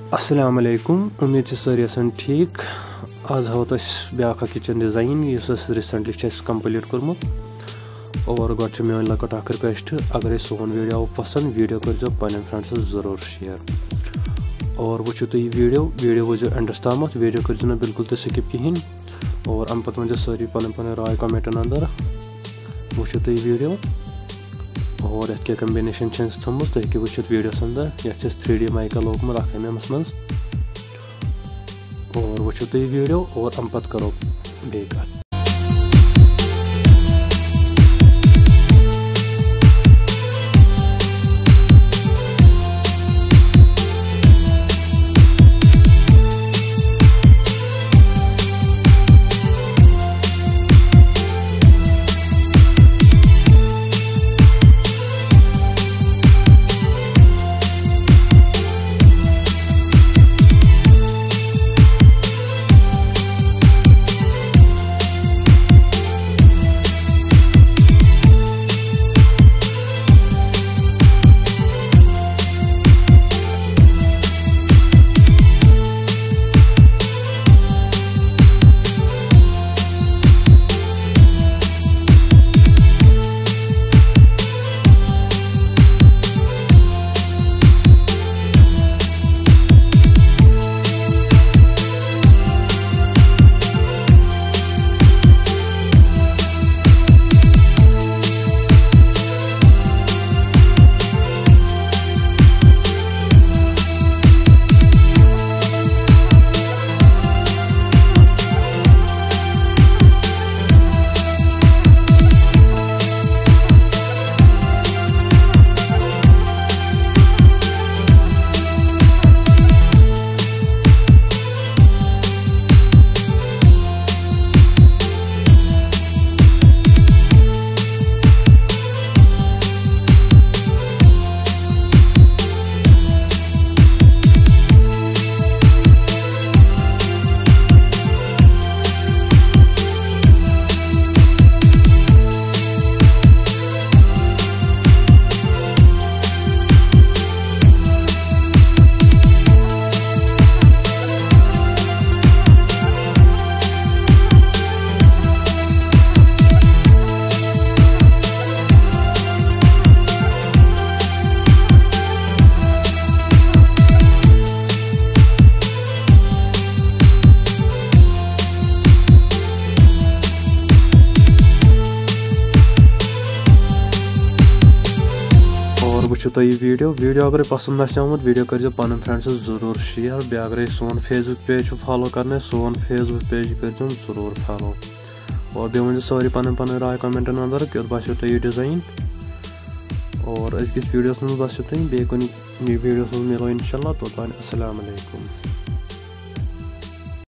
अस्सलाम वालेकुम, उम्मीद से सारी आसान ठीक। आज हावत ब्या kitchen design is recently complete कोर्मुत और गोट मेन लकट रिक्वेस्ट, अगर सोन वीडियो पसंद वीडियो कर पन्न फ्रेंड्स ज़रूर शेयर और वो वीडियो वो एंडस तम वीडियो कर ना बिल्कुल तो स्किप कहें और अम पे वन सारी पन राय कमेंटन अंदर वो वीडियो और ये कम्बिनेशन थमुस तुम वो वीडियोस अंदर ये 3D माइका लोगमुत एमएमएस मज और वो वीडियो और अम पे करो बे कत। वो वीडियो अगर पसंद आमुत वीडियो कर पन फ्रेंड्स ज़रूर शेयर बे अगर सोन फेसबुक पेज फॉलो करना सोन फेसबुक पेज कर ज़रूर फॉलो और बे वन सारी पन राय कमेंटन अंदर कि बो तुम डिज़ाइन और अजकिस वीडियोस मज बो तुम बे कुछ वीडियोस मिलो इंशाल्लाह। तो अस्सलाम वालेकुम।